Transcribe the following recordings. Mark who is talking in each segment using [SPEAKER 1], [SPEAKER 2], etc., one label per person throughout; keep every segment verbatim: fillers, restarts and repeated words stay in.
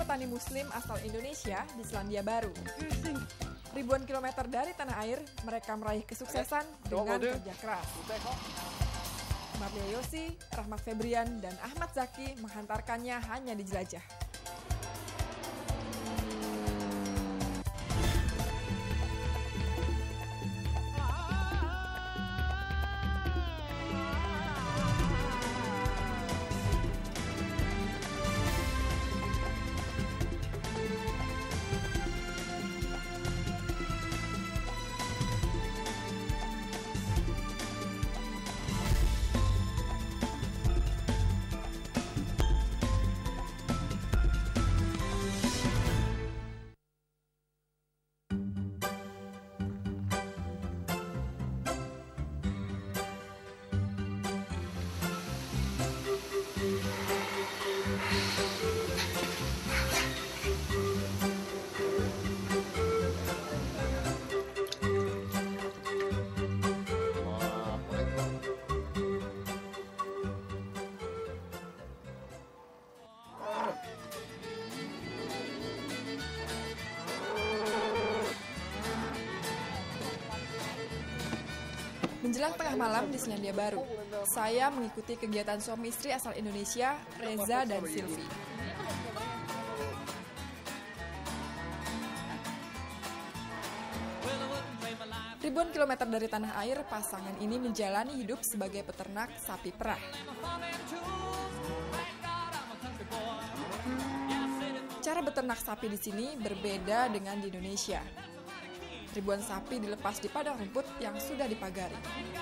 [SPEAKER 1] petani muslim asal Indonesia di Selandia Baru. Ribuan kilometer dari tanah air, mereka meraih kesuksesan dengan kerja keras. Mario Yosi, Rahmat Febrian, dan Ahmad Zaki menghantarkannya hanya di jelajah. Menjelang tengah malam di Selandia Baru, saya mengikuti kegiatan suami istri asal Indonesia, Reza dan Silvi. Ribuan kilometer dari tanah air, pasangan ini menjalani hidup sebagai peternak sapi perah. Cara beternak sapi di sini berbeda dengan di Indonesia. Ribuan sapi dilepas di padang rumput yang sudah dipagari.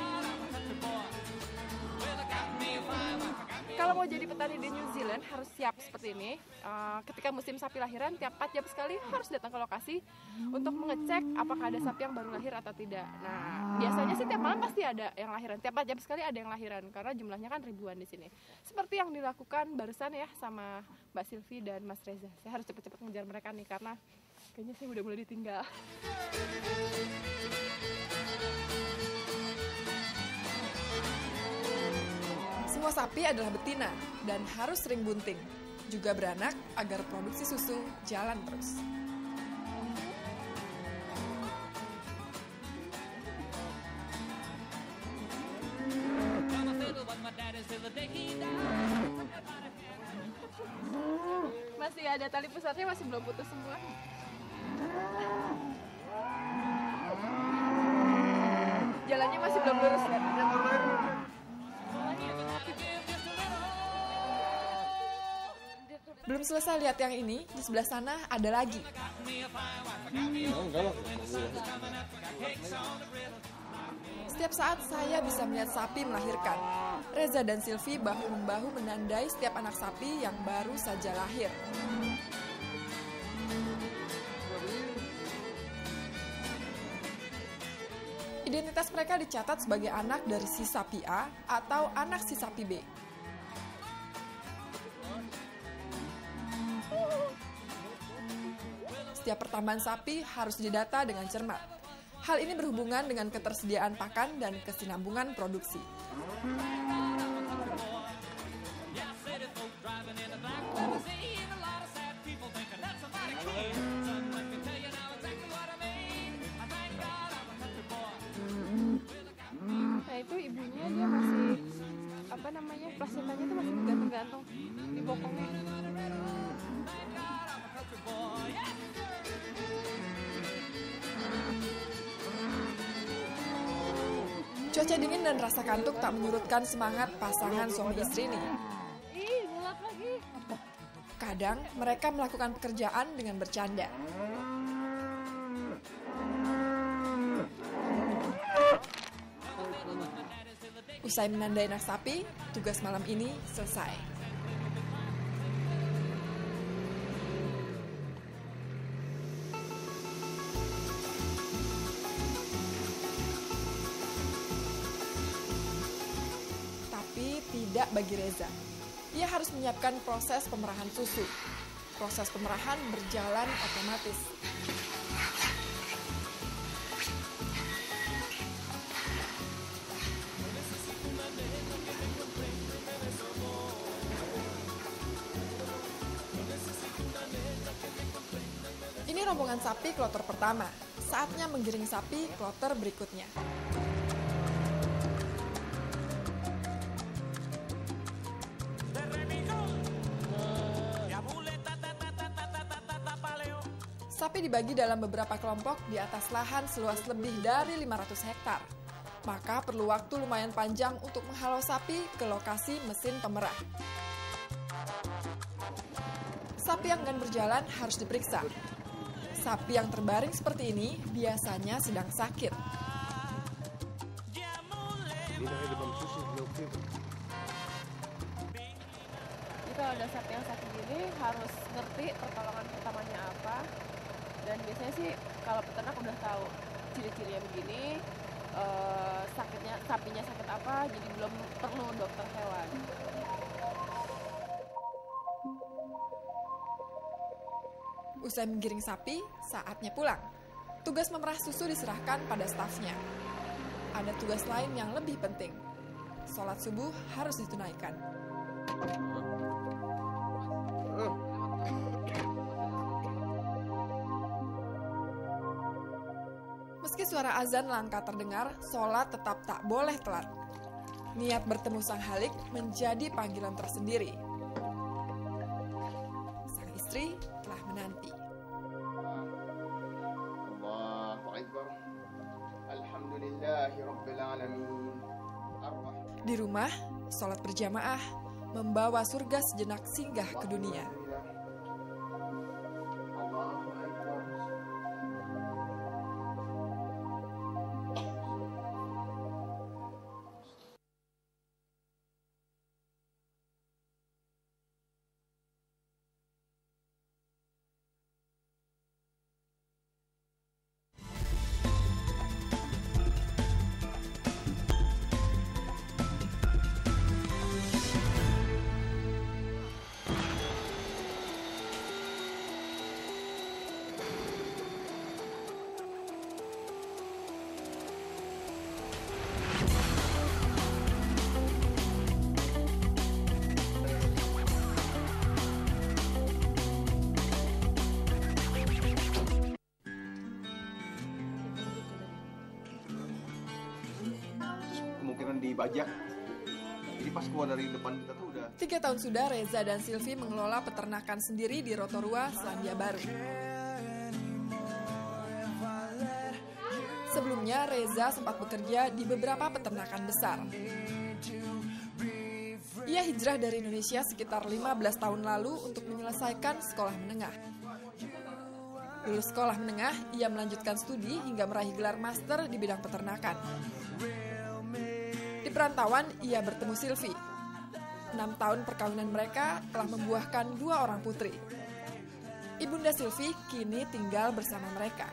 [SPEAKER 2] Kalau mau jadi petani di New Zealand harus siap seperti ini. Uh, ketika musim sapi lahiran, tiap empat jam sekali harus datang ke lokasi untuk mengecek apakah ada sapi yang baru lahir atau tidak. Nah, biasanya sih tiap malam pasti ada yang lahiran. Tiap empat jam sekali ada yang lahiran karena jumlahnya kan ribuan di sini. Seperti yang dilakukan barusan ya sama Mbak Silvi dan Mas Reza. Saya harus cepat-cepat ngejar mereka nih karena kayaknya saya udah mulai ditinggal.
[SPEAKER 1] Semua sapi adalah betina dan harus sering bunting, juga beranak agar produksi susu jalan terus.
[SPEAKER 2] Masih ada tali pusatnya, masih belum putus semua. Jalannya masih belum lurus ya.
[SPEAKER 1] Belum selesai lihat yang ini, di sebelah sana ada lagi. Setiap saat saya bisa melihat sapi melahirkan. Reza dan Silvi bahu-membahu menandai setiap anak sapi yang baru saja lahir. Identitas mereka dicatat sebagai anak dari si sapi A atau anak si sapi B. Setiap pertambahan sapi harus didata dengan cermat. Hal ini berhubungan dengan ketersediaan pakan dan kesinambungan produksi.
[SPEAKER 2] Nah itu ibunya dia masih apa namanya plasentanya itu masih gantung-gantung di bokongnya.
[SPEAKER 1] Cuaca dingin dan rasa kantuk tak menyurutkan semangat pasangan suami istri ini. Kadang mereka melakukan pekerjaan dengan bercanda. Usai menandai anak sapi, tugas malam ini selesai. Tidak bagi Reza. Ia harus menyiapkan proses pemerahan susu. Proses pemerahan berjalan otomatis. rombongan sapi kloter pertama. Saatnya menggiring sapi kloter berikutnya. Sapi dibagi dalam beberapa kelompok di atas lahan seluas lebih dari lima ratus hektar. Maka perlu waktu lumayan panjang untuk menghalau sapi ke lokasi mesin pemerah. Sapi yang akan berjalan harus diperiksa. Sapi yang terbaring seperti ini biasanya sedang sakit.
[SPEAKER 2] Kalau ada sapi yang sakit gini harus ngerti pertolongan pertamanya apa. Dan biasanya sih kalau peternak udah tahu ciri-cirinya begini, eh, sakitnya sapinya sakit apa, jadi belum perlu dokter hewan.
[SPEAKER 1] Usai menggiring sapi, saatnya pulang. Tugas memerah susu diserahkan pada stafnya. Ada tugas lain yang lebih penting. Sholat subuh harus ditunaikan. Meski suara azan langka terdengar, sholat tetap tak boleh telat. Niat bertemu Sang Halik menjadi panggilan tersendiri. Sang istri telah menanti.
[SPEAKER 3] Allahu Akbar. Alhamdulillahirabbil alamin.
[SPEAKER 1] Di rumah, sholat berjamaah membawa surga sejenak singgah ke dunia.
[SPEAKER 3] Dibajak. Jadi pas keluar dari depan kita tuh udah.
[SPEAKER 1] Tiga tahun sudah Reza dan Silvi mengelola peternakan sendiri di Rotorua, Selandia Baru. Sebelumnya Reza sempat bekerja di beberapa peternakan besar. Ia hijrah dari Indonesia sekitar lima belas tahun lalu untuk menyelesaikan sekolah menengah. Lulus sekolah menengah, ia melanjutkan studi hingga meraih gelar master di bidang peternakan. Di perantauan, ia bertemu Silvi. Enam tahun perkawinan mereka telah membuahkan dua orang putri. Ibunda Silvi kini tinggal bersama mereka.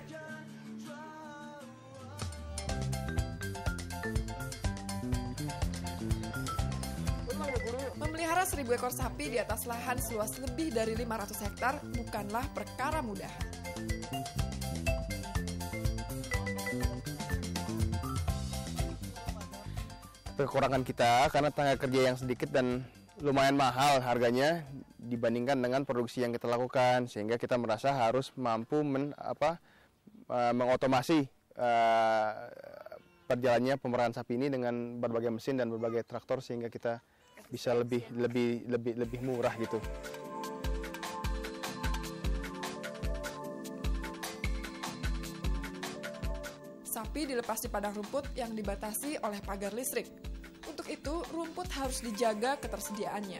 [SPEAKER 1] Memelihara seribu ekor sapi di atas lahan seluas lebih dari lima ratus hektar bukanlah perkara mudah.
[SPEAKER 4] Kekurangan kita karena tenaga kerja yang sedikit dan lumayan mahal harganya dibandingkan dengan produksi yang kita lakukan, sehingga kita merasa harus mampu men, apa, uh, mengotomasi uh, perjalannya pemerahan sapi ini dengan berbagai mesin dan berbagai traktor, sehingga kita bisa lebih lebih lebih lebih murah gitu.
[SPEAKER 1] Sapi dilepas di padang rumput yang dibatasi oleh pagar listrik. Untuk itu, rumput harus dijaga ketersediaannya.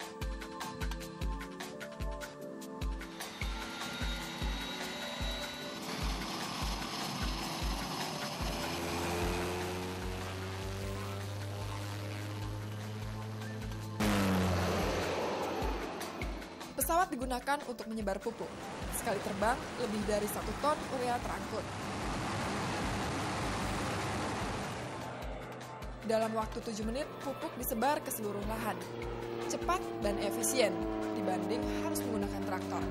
[SPEAKER 1] Pesawat digunakan untuk menyebar pupuk. Sekali terbang, lebih dari satu ton urea terangkut. Dalam waktu tujuh menit, pupuk disebar ke seluruh lahan. Cepat dan efisien dibanding harus menggunakan traktor.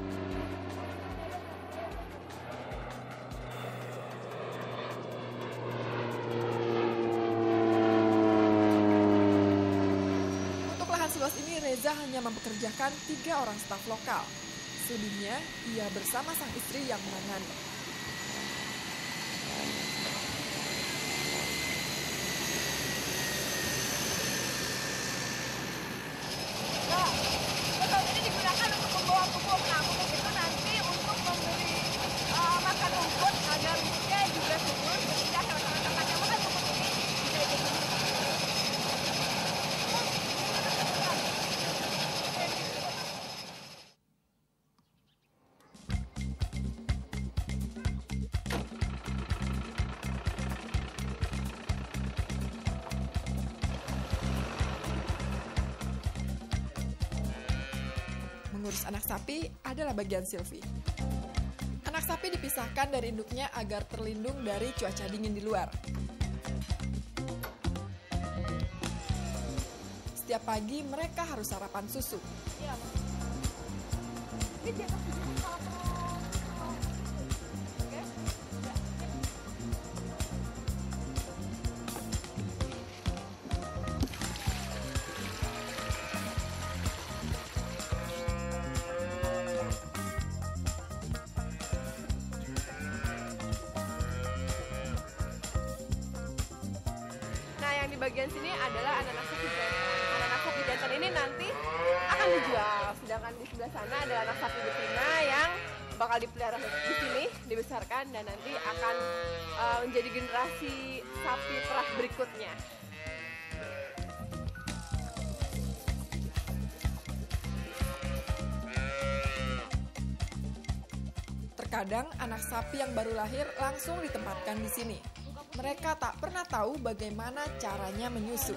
[SPEAKER 1] Untuk lahan seluas ini, Reza hanya mempekerjakan tiga orang staf lokal. sudinya, ia bersama sang istri yang menangani.
[SPEAKER 2] Beton ini digunakan untuk membawa pupuk. Nah, pupuk itu nanti untuk memberi uh, makan rumput agar rumputnya juga subur ketika hewan-hewan ternak yang makan pupuk ini bisa ikut tumbuh.
[SPEAKER 1] Mengurus anak sapi adalah bagian Sylvie. Anak sapi dipisahkan dari induknya agar terlindung dari cuaca dingin di luar. Setiap pagi mereka harus sarapan susu.
[SPEAKER 2] Nah, yang di bagian sini adalah anak-anak sapi jantan. Anak-anak sapi jantan ini nanti akan dijual. Sedangkan di sebelah sana adalah anak sapi betina yang bakal dipelihara di sini, dibesarkan dan nanti akan uh, menjadi generasi sapi perah berikutnya.
[SPEAKER 1] Terkadang anak sapi yang baru lahir langsung ditempatkan di sini. Mereka tak pernah tahu bagaimana caranya menyusu.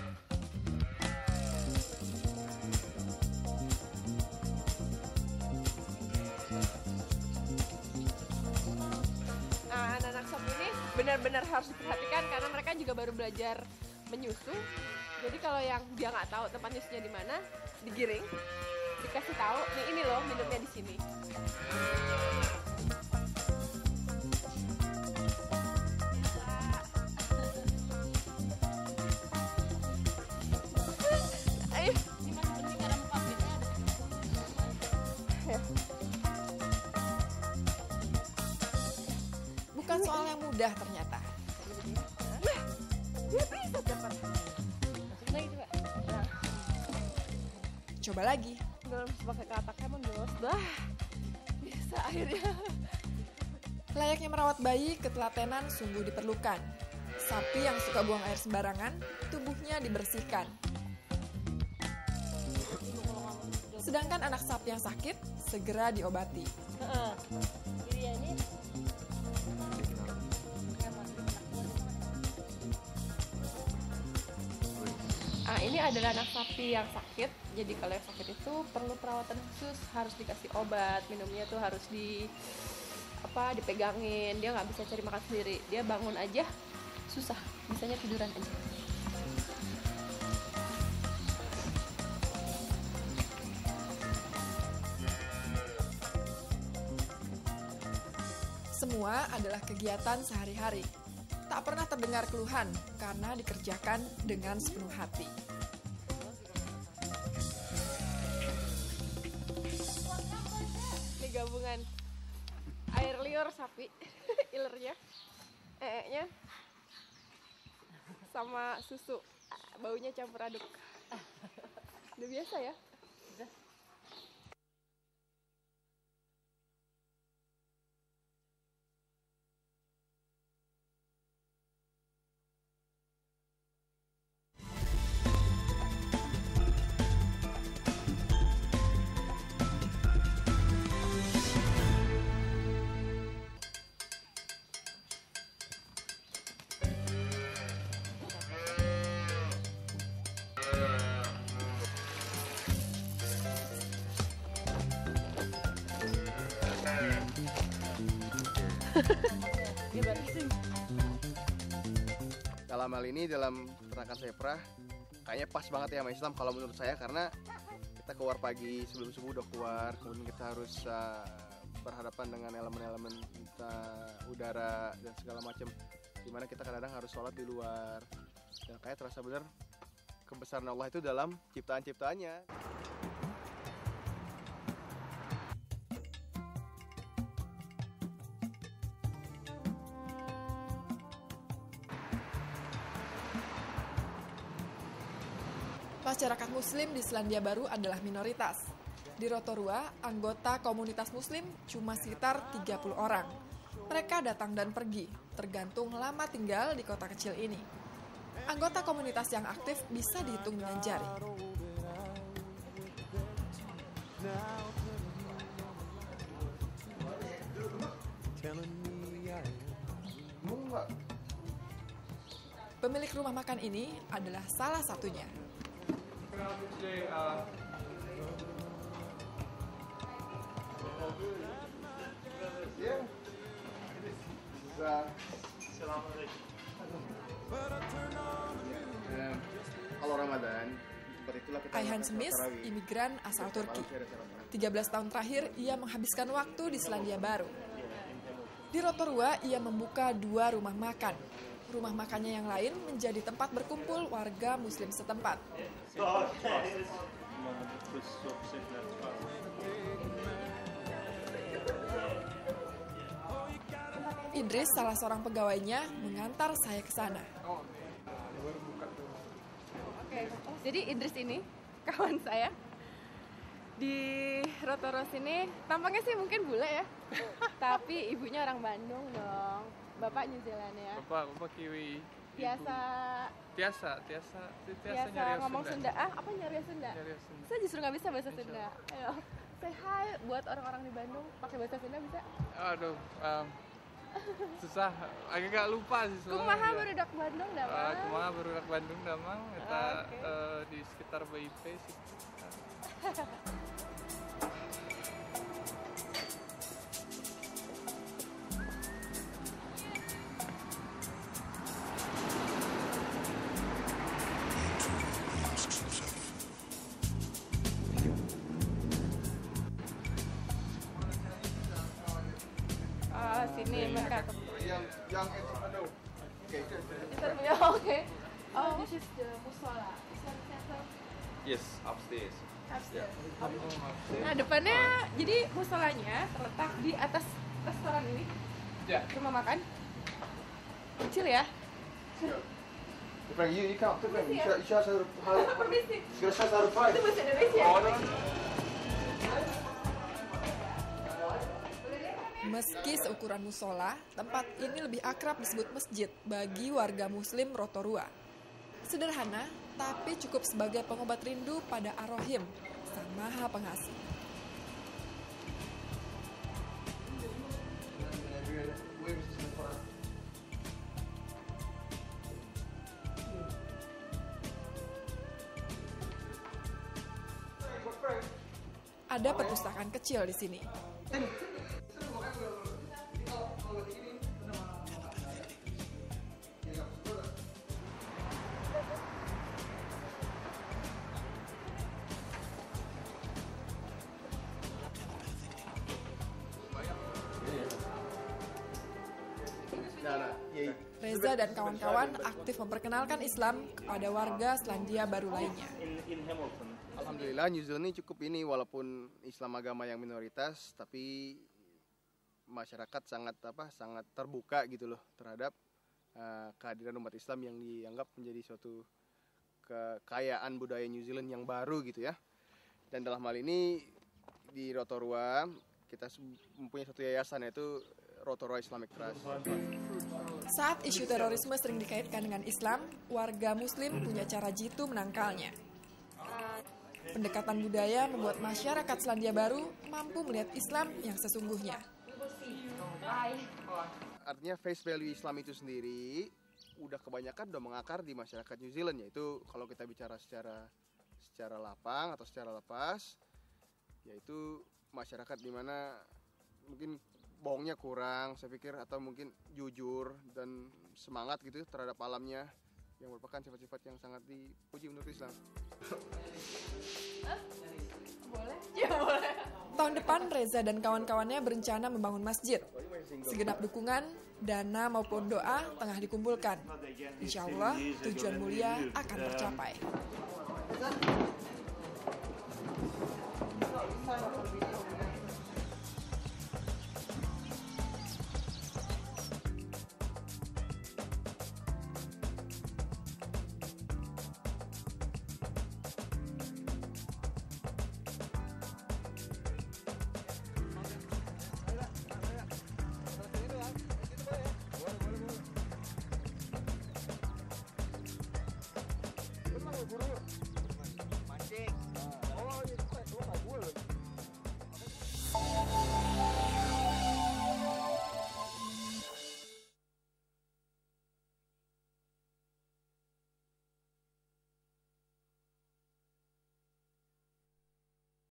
[SPEAKER 2] Nah, anak-anak sapi ini benar-benar harus diperhatikan karena mereka juga baru belajar menyusu. Jadi kalau yang dia nggak tahu tempat nyusunya di mana, digiring, dikasih tahu, nih ini loh minumnya di sini.
[SPEAKER 1] Bukan soal yang mudah ternyata.
[SPEAKER 2] Dia bisa dapat.
[SPEAKER 1] Coba lagi.
[SPEAKER 2] Belum bisa pakai katak emang jelas dah. Bisa akhirnya.
[SPEAKER 1] Layaknya merawat bayi, ketelatenan sungguh diperlukan. Sapi yang suka buang air sembarangan, tubuhnya dibersihkan. Sedangkan anak sapi yang sakit, segera diobati.
[SPEAKER 2] Ah, ini adalah anak sapi yang sakit. Jadi kalau yang sakit itu perlu perawatan khusus, harus dikasih obat, minumnya tuh harus di apa dipegangin. Dia nggak bisa cari makan sendiri. Dia bangun aja susah, bisanya tiduran aja.
[SPEAKER 1] Semua adalah kegiatan sehari-hari. Tak pernah terdengar keluhan karena dikerjakan dengan sepenuh hati.
[SPEAKER 2] Ini gabungan air liur sapi, ilernya, ee-nya, sama susu. Baunya campur aduk. Udah biasa ya?
[SPEAKER 4] Dalam hal ini dalam peternakan seprah kayaknya pas banget ya sama Islam kalau menurut saya, karena kita keluar pagi sebelum subuh udah keluar, kemudian kita harus uh, berhadapan dengan elemen-elemen uh, udara dan segala macam, dimana kita kadang-kadang harus sholat di luar, dan kayak terasa bener kebesaran Allah itu dalam ciptaan-ciptaannya.
[SPEAKER 1] Masyarakat Muslim di Selandia Baru adalah minoritas. Di Rotorua, anggota komunitas Muslim cuma sekitar tiga puluh orang. Mereka datang dan pergi, tergantung lama tinggal di kota kecil ini. Anggota komunitas yang aktif bisa dihitung dengan jari. Pemilik rumah makan ini adalah salah satunya.
[SPEAKER 4] Kalau Ramadan, seperti itulah kita
[SPEAKER 1] Ayhan Semis, imigran asal Turki. tiga belas tahun terakhir, ia menghabiskan waktu di Selandia Baru. Di Rotorua, ia membuka dua rumah makan. Rumah makannya yang lain menjadi tempat berkumpul warga Muslim setempat. Idris, salah seorang pegawainya, mengantar saya ke sana.
[SPEAKER 2] Oke, jadi Idris ini kawan saya di Rotorua sini. Tampaknya sih mungkin bule ya, tapi ibunya orang Bandung dong. Bapak New Zealand ya.
[SPEAKER 5] Bapak, bapak Kiwi.
[SPEAKER 2] Biasa.
[SPEAKER 5] Tiasa, tiasa, tiasa,
[SPEAKER 2] Biasa
[SPEAKER 5] nyari
[SPEAKER 2] ngomong
[SPEAKER 5] Sunda.
[SPEAKER 2] Sunda. Ah, apa nyari Sunda?
[SPEAKER 5] Nyari Sunda.
[SPEAKER 2] Saya justru nggak bisa bahasa Sunda. Ayo, say hi buat orang-orang di Bandung. Pakai bahasa Sunda bisa?
[SPEAKER 5] Aduh, um, susah. Agak lupa sih sebenarnya.
[SPEAKER 2] Kumaha barudak Bandung dah,
[SPEAKER 5] Uh,
[SPEAKER 2] Mang?
[SPEAKER 5] kumaha barudak Bandung damang. Kita
[SPEAKER 2] Ah, oke.
[SPEAKER 5] uh, di sekitar B I P sih.
[SPEAKER 2] Ah, sini mereka.
[SPEAKER 4] yang yang aduh. Oke,
[SPEAKER 2] Ya, oke. Oh, this is the musola. Islam Center.
[SPEAKER 3] Yes, upstairs.
[SPEAKER 2] Upstairs. Nah, depannya jadi musolanya terletak di atas restoran ini.
[SPEAKER 5] Ya.
[SPEAKER 2] Rumah makan. Kecil ya.
[SPEAKER 4] Frank, you you can't Frank. You should, you should have how
[SPEAKER 2] Permisi.
[SPEAKER 4] you should have five.
[SPEAKER 2] Itu bahasa Indonesia.
[SPEAKER 1] Meski seukuran musola, tempat ini lebih akrab disebut masjid bagi warga Muslim Rotorua. Sederhana, tapi cukup sebagai pengobat rindu pada Ar-Rahim, Sang Maha Pengasih. Ada perpustakaan kecil di sini. Reza dan kawan-kawan aktif memperkenalkan Islam kepada warga Selandia Baru lainnya.
[SPEAKER 4] Alhamdulillah New Zealand ini cukup ini walaupun Islam agama yang minoritas tapi masyarakat sangat apa sangat terbuka gitu loh terhadap uh, kehadiran umat Islam yang dianggap menjadi suatu kekayaan budaya New Zealand yang baru gitu ya. Dan dalam hal ini di Rotorua kita mempunyai satu yayasan yaitu Rotorua Islamic Trust.
[SPEAKER 1] Saat isu terorisme sering dikaitkan dengan Islam, warga Muslim punya cara jitu menangkalnya. Pendekatan budaya membuat masyarakat Selandia Baru mampu melihat Islam yang sesungguhnya.
[SPEAKER 4] Artinya face value Islam itu sendiri udah kebanyakan udah mengakar di masyarakat New Zealand, yaitu kalau kita bicara secara secara lapang atau secara lepas, yaitu masyarakat di mana mungkin bohongnya kurang, saya pikir, atau mungkin jujur dan semangat gitu terhadap alamnya, yang merupakan sifat-sifat yang sangat dipuji menurut Islam.
[SPEAKER 2] Boleh? Ya boleh.
[SPEAKER 1] Tahun depan Reza dan kawan-kawannya berencana membangun masjid. Segenap dukungan, dana maupun doa tengah dikumpulkan. Insya Allah tujuan mulia akan tercapai.